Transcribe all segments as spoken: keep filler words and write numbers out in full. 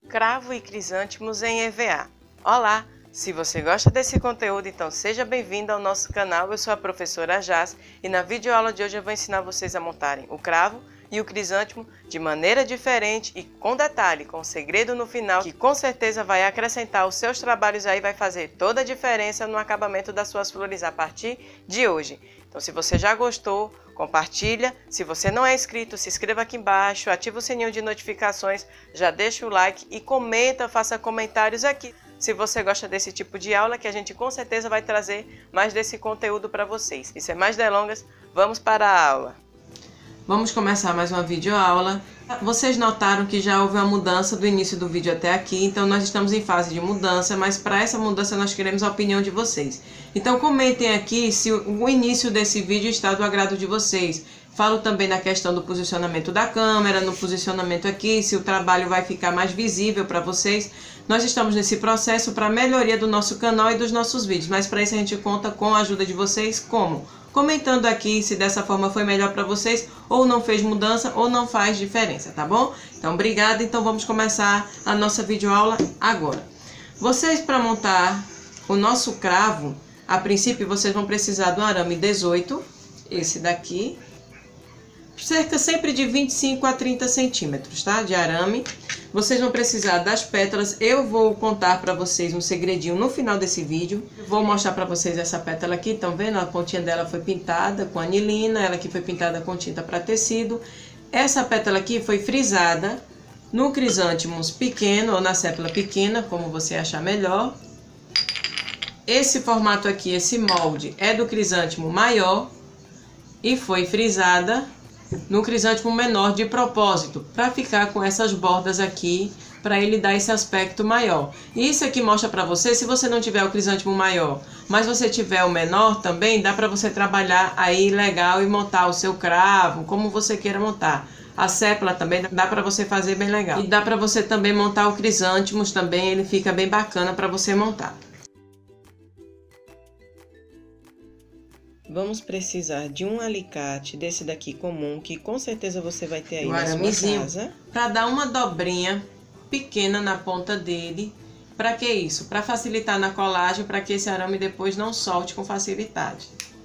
cravo e crisântemos em E V A. Olá! Se você gosta desse conteúdo, então seja bem-vindo ao nosso canal. Eu sou a professora Jaz e na videoaula de hoje eu vou ensinar vocês a montarem o cravo e o crisântemo de maneira diferente e com detalhe, com um segredo no final que com certeza vai acrescentar os seus trabalhos aí, vai fazer toda a diferença no acabamento das suas flores a partir de hoje. Então, se você já gostou, compartilha. Se você não é inscrito, se inscreva aqui embaixo, ativa o sininho de notificações, já deixa o like e comenta, faça comentários aqui. Se você gosta desse tipo de aula, que a gente com certeza vai trazer mais desse conteúdo para vocês. E sem mais delongas, vamos para a aula. Vamos começar mais uma videoaula. Vocês notaram que já houve uma mudança do início do vídeo até aqui, então nós estamos em fase de mudança, mas para essa mudança nós queremos a opinião de vocês. Então comentem aqui se o início desse vídeo está do agrado de vocês. Falo também na questão do posicionamento da câmera, no posicionamento aqui, se o trabalho vai ficar mais visível para vocês. Nós estamos nesse processo para a melhoria do nosso canal e dos nossos vídeos, mas para isso a gente conta com a ajuda de vocês. Como? Comentando aqui se dessa forma foi melhor para vocês, ou não fez mudança, ou não faz diferença, tá bom? Então, obrigada. Então, vamos começar a nossa videoaula agora. Vocês, para montar o nosso cravo, a princípio, vocês vão precisar do arame dezoito, esse daqui, cerca sempre de vinte e cinco a trinta centímetros, tá? De arame. Vocês vão precisar das pétalas. Eu vou contar para vocês um segredinho no final desse vídeo. Vou mostrar para vocês essa pétala aqui. Estão vendo? A pontinha dela foi pintada com anilina. Ela aqui foi pintada com tinta para tecido. Essa pétala aqui foi frisada no crisântemos pequeno ou na sépala pequena, como você achar melhor. Esse formato aqui, esse molde, é do crisântemo maior e foi frisada no crisântemo menor de propósito, para ficar com essas bordas aqui, para ele dar esse aspecto maior. E isso aqui mostra para você, se você não tiver o crisântemo maior, mas você tiver o menor também, dá para você trabalhar aí legal e montar o seu cravo, como você queira montar. A sépala também dá para você fazer bem legal. E dá para você também montar o crisântemos também, ele fica bem bacana para você montar. Vamos precisar de um alicate desse daqui comum, que com certeza você vai ter aí na sua casa, para dar uma dobrinha pequena na ponta dele. Para que isso? Para facilitar na colagem, para que esse arame depois não solte com facilidade.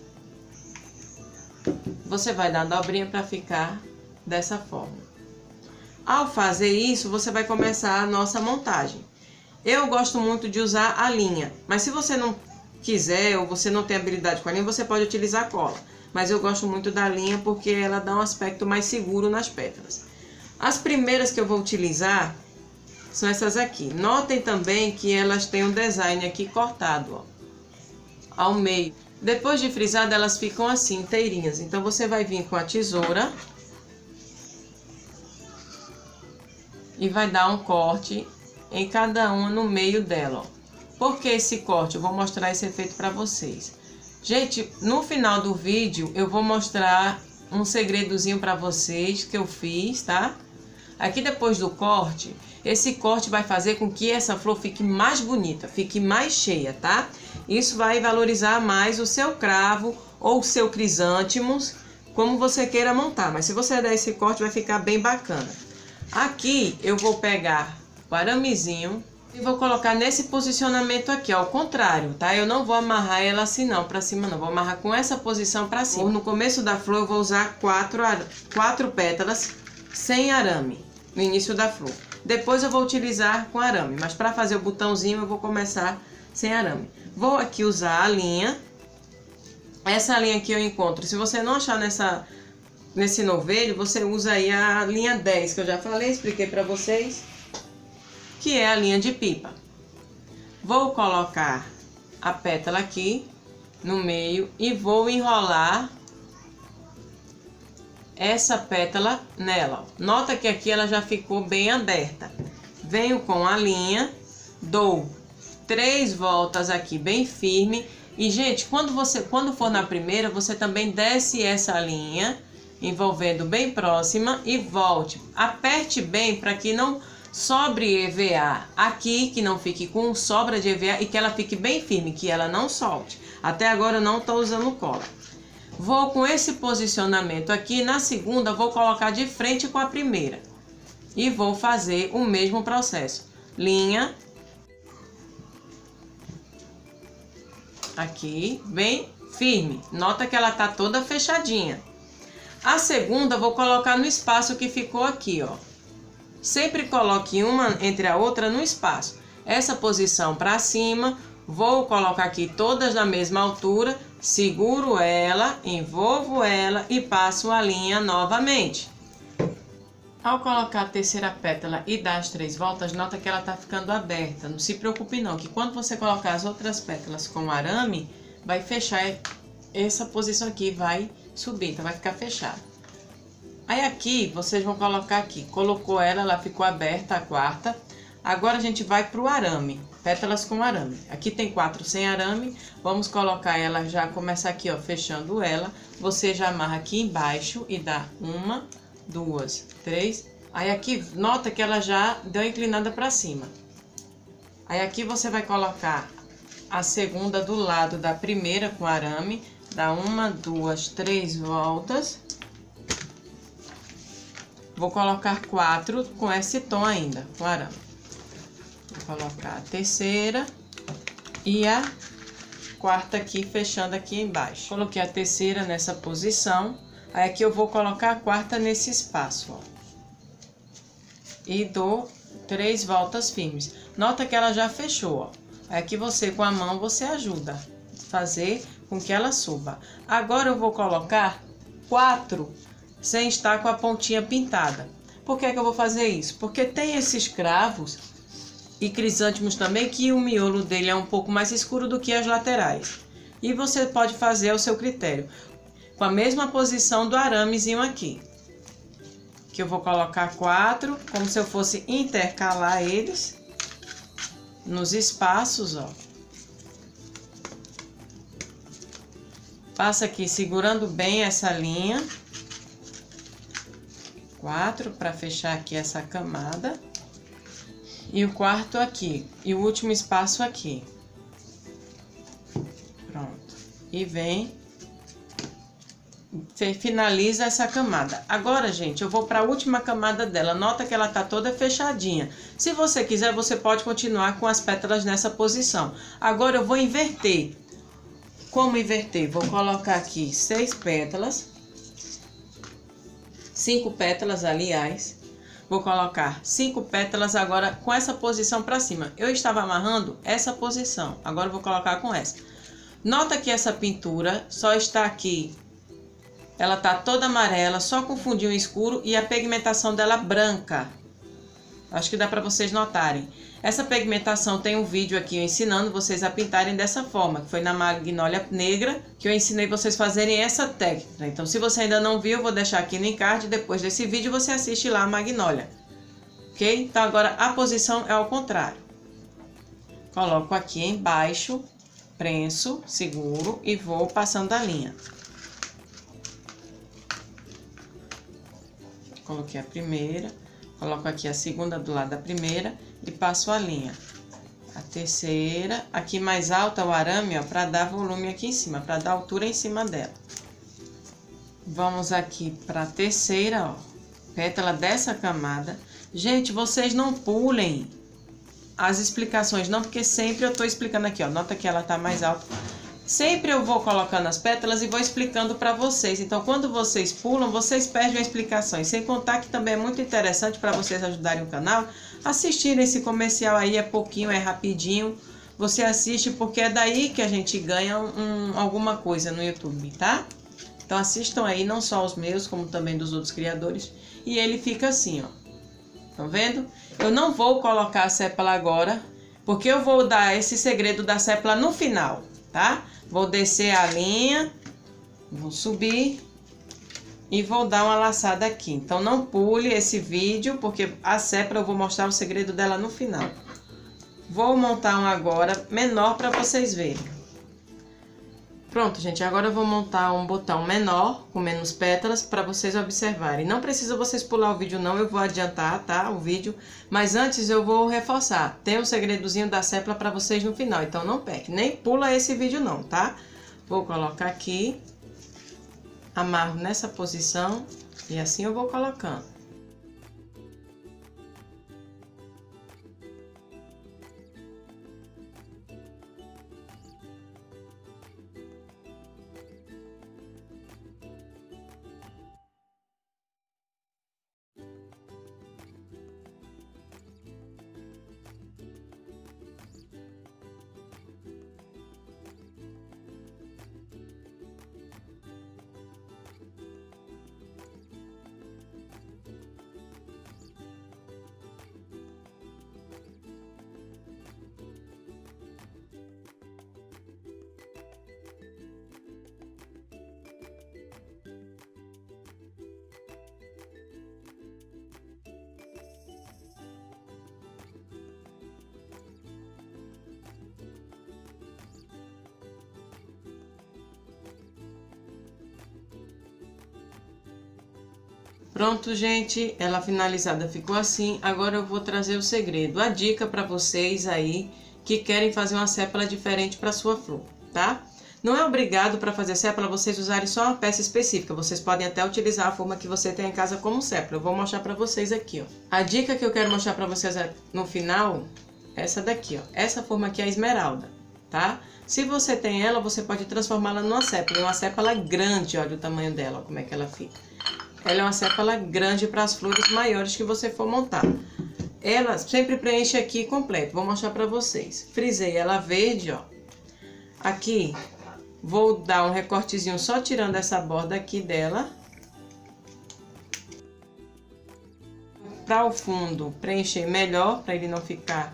Você vai dar uma dobrinha para ficar dessa forma. Ao fazer isso, você vai começar a nossa montagem. Eu gosto muito de usar a linha, mas se você não quiser ou você não tem habilidade com a linha, você pode utilizar cola. Mas eu gosto muito da linha porque ela dá um aspecto mais seguro nas pétalas. As primeiras que eu vou utilizar são essas aqui. Notem também que elas têm um design aqui cortado, ó, ao meio. Depois de frisada, elas ficam assim, inteirinhas. Então você vai vir com a tesoura e vai dar um corte em cada uma no meio dela, ó. Por que esse corte? Eu vou mostrar esse efeito para vocês. Gente, no final do vídeo eu vou mostrar um segredozinho para vocês que eu fiz, tá? Aqui depois do corte, esse corte vai fazer com que essa flor fique mais bonita, fique mais cheia, tá? Isso vai valorizar mais o seu cravo ou o seu crisântemos, como você queira montar. Mas se você der esse corte, vai ficar bem bacana. Aqui eu vou pegar o aramezinho e vou colocar nesse posicionamento aqui, ó, ao contrário, tá? Eu não vou amarrar ela assim não, pra cima não. Vou amarrar com essa posição pra cima. No começo da flor eu vou usar quatro, quatro pétalas sem arame, no início da flor. Depois eu vou utilizar com arame, mas para fazer o botãozinho eu vou começar sem arame. Vou aqui usar a linha. Essa linha aqui eu encontro, se você não achar nessa, nesse novelho, você usa aí a linha dez, que eu já falei, expliquei pra vocês, que é a linha de pipa. Vou colocar a pétala aqui no meio e vou enrolar essa pétala nela. Nota que aqui ela já ficou bem aberta. Venho com a linha, dou três voltas aqui bem firme. E, gente, quando você quando for na primeira, você também desce essa linha, envolvendo bem próxima e volte. Aperte bem para que não sobre E V A aqui, que não fique com sobra de E V A e que ela fique bem firme, que ela não solte. Até agora eu não estou usando cola. Vou com esse posicionamento aqui, na segunda vou colocar de frente com a primeira. E vou fazer o mesmo processo. linha. Aqui, bem firme. Nota que ela tá toda fechadinha. A segunda, vou colocar no espaço que ficou aqui, ó. Sempre coloque uma entre a outra no espaço. Essa posição para cima, vou colocar aqui todas na mesma altura, seguro ela, envolvo ela e passo a linha novamente. Ao colocar a terceira pétala e dar as três voltas, nota que ela tá ficando aberta. Não se preocupe não, que quando você colocar as outras pétalas com arame, vai fechar essa posição aqui, vai subir, então vai ficar fechado. Aí aqui, vocês vão colocar aqui, colocou ela, ela ficou aberta, a quarta. Agora a gente vai pro arame, pétalas com arame. Aqui tem quatro sem arame, vamos colocar ela, já começa aqui, ó, fechando ela. Você já amarra aqui embaixo e dá uma, duas, três. Aí aqui, nota que ela já deu inclinada para cima. Aí aqui você vai colocar a segunda do lado da primeira com arame. Dá uma, duas, três voltas. Vou colocar quatro com esse tom ainda, com arame. Vou colocar a terceira e a quarta aqui, fechando aqui embaixo. Coloquei a terceira nessa posição. Aí aqui eu vou colocar a quarta nesse espaço, ó. E dou três voltas firmes. Nota que ela já fechou, ó. Aí aqui você, com a mão, você ajuda a fazer com que ela suba. Agora eu vou colocar quatro sem estar com a pontinha pintada. Por que é que eu vou fazer isso? Porque tem esses cravos e crisântemos também que o miolo dele é um pouco mais escuro do que as laterais. E você pode fazer ao seu critério. Com a mesma posição do aramezinho aqui. Que eu vou colocar quatro, como se eu fosse intercalar eles nos espaços, ó. Passa aqui segurando bem essa linha. Quatro para fechar aqui essa camada. E o quarto aqui. E o último espaço aqui. Pronto. E vem. Você finaliza essa camada. Agora, gente, eu vou para a última camada dela. Nota que ela tá toda fechadinha. Se você quiser, você pode continuar com as pétalas nessa posição. Agora eu vou inverter. Como inverter? Vou colocar aqui seis pétalas. Cinco pétalas, aliás. Vou colocar cinco pétalas agora com essa posição para cima. Eu estava amarrando essa posição. Agora eu vou colocar com essa. Nota que essa pintura só está aqui. Ela tá toda amarela, só com fundinho escuro e a pigmentação dela branca. Acho que dá para vocês notarem. Essa pigmentação tem um vídeo aqui eu ensinando vocês a pintarem dessa forma. Que foi na Magnólia Negra que eu ensinei vocês fazerem essa técnica. Então, se você ainda não viu, eu vou deixar aqui no encarte. Depois desse vídeo, você assiste lá a Magnólia. Ok? Então, agora a posição é ao contrário. Coloco aqui embaixo, prenso, seguro e vou passando a linha. Coloquei a primeira, coloco aqui a segunda do lado da primeira e passo a linha. A terceira, aqui mais alta o arame, ó, para dar volume aqui em cima, para dar altura em cima dela. Vamos aqui para a terceira, ó, pétala dessa camada. Gente, vocês não pulem as explicações, não, porque sempre eu tô explicando aqui, ó, nota que ela tá mais alta. Sempre eu vou colocando as pétalas e vou explicando para vocês. Então, quando vocês pulam, vocês perdem a explicação. E sem contar que também é muito interessante para vocês ajudarem o canal. Assistirem esse comercial aí, é pouquinho, é rapidinho. Você assiste porque é daí que a gente ganha um, alguma coisa no YouTube, tá? Então, assistam aí, não só os meus, como também dos outros criadores. E ele fica assim, ó. Estão vendo? Eu não vou colocar a sépala agora, porque eu vou dar esse segredo da sépala no final, tá? Vou descer a linha, vou subir e vou dar uma laçada aqui. Então, não pule esse vídeo, porque a sépala eu vou mostrar o segredo dela no final. Vou montar um agora menor para vocês verem. Pronto, gente, agora eu vou montar um botão menor, com menos pétalas, para vocês observarem. Não precisa vocês pular o vídeo não, eu vou adiantar, tá, o vídeo. Mas antes eu vou reforçar, tem um segredozinho da sépala para vocês no final, então não peque, nem pula esse vídeo não, tá? Vou colocar aqui, amarro nessa posição e assim eu vou colocando. Pronto, gente, ela finalizada ficou assim. Agora eu vou trazer o segredo, a dica para vocês aí que querem fazer uma sépala diferente para sua flor, tá? Não é obrigado para fazer sépala vocês usarem só uma peça específica. Vocês podem até utilizar a forma que você tem em casa como sépala. Eu vou mostrar para vocês aqui, ó. A dica que eu quero mostrar para vocês no final, essa daqui, ó. Essa forma aqui é a esmeralda, tá? Se você tem ela, você pode transformá-la numa sépala. Uma sépala grande, olha o tamanho dela, ó, como é que ela fica. Ela é uma sépala grande para as flores maiores que você for montar. Ela sempre preenche aqui completo. Vou mostrar para vocês. Frisei ela verde, ó. Aqui, vou dar um recortezinho só tirando essa borda aqui dela. Para o fundo, preencher melhor, para ele não ficar...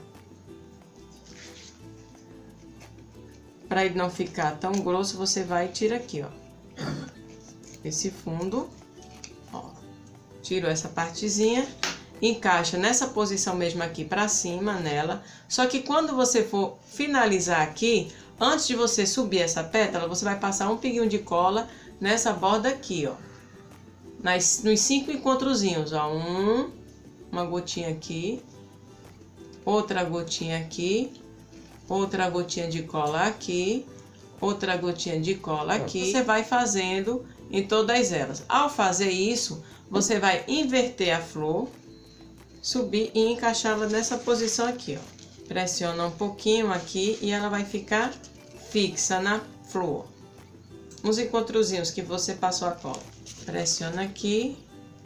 Para ele não ficar tão grosso, você vai e tira aqui, ó. Esse fundo... Tiro essa partezinha, encaixa nessa posição mesmo aqui pra cima nela. Só que quando você for finalizar aqui, antes de você subir essa pétala, você vai passar um pinguinho de cola nessa borda aqui, ó. Nas, nos cinco encontrozinhos, ó. Um, uma gotinha aqui, outra gotinha aqui, outra gotinha de cola aqui, outra gotinha de cola aqui. Você vai fazendo em todas elas. Ao fazer isso, você vai inverter a flor, subir e encaixá-la nessa posição aqui, ó. Pressiona um pouquinho aqui e ela vai ficar fixa na flor. Uns encontrozinhos que você passou a cola. Pressiona aqui,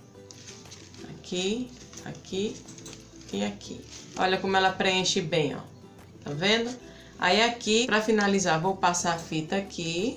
aqui, aqui e aqui. Olha como ela preenche bem, ó. Tá vendo? Aí aqui, pra finalizar, vou passar a fita aqui.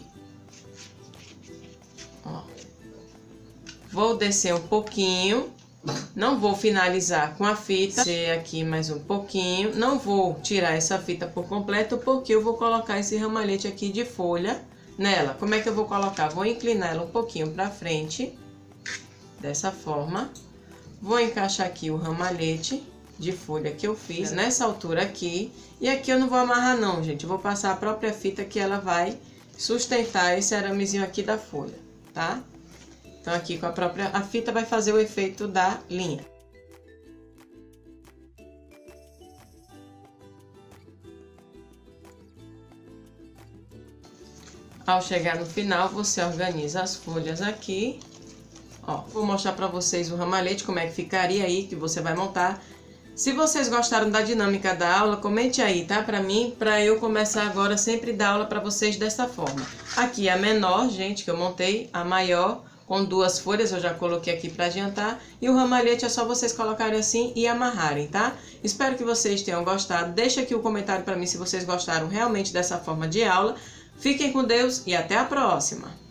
Ó. Vou descer um pouquinho, não vou finalizar com a fita, descer aqui mais um pouquinho, não vou tirar essa fita por completo, porque eu vou colocar esse ramalhete aqui de folha nela. Como é que eu vou colocar? Vou inclinar ela um pouquinho pra frente, dessa forma, vou encaixar aqui o ramalhete de folha que eu fiz, nessa altura aqui, e aqui eu não vou amarrar não, gente, eu vou passar a própria fita que ela vai sustentar esse aramezinho aqui da folha, tá? Então, aqui com a própria... A fita vai fazer o efeito da linha. Ao chegar no final, você organiza as folhas aqui. Ó, vou mostrar pra vocês o ramalhete, como é que ficaria aí, que você vai montar. Se vocês gostaram da dinâmica da aula, comente aí, tá? Pra mim, pra eu começar agora sempre dar aula pra vocês dessa forma. Aqui a menor, gente, que eu montei, a maior... Com duas folhas, eu já coloquei aqui para adiantar. E o ramalhete é só vocês colocarem assim e amarrarem, tá? Espero que vocês tenham gostado. Deixa aqui o um comentário para mim se vocês gostaram realmente dessa forma de aula. Fiquem com Deus e até a próxima!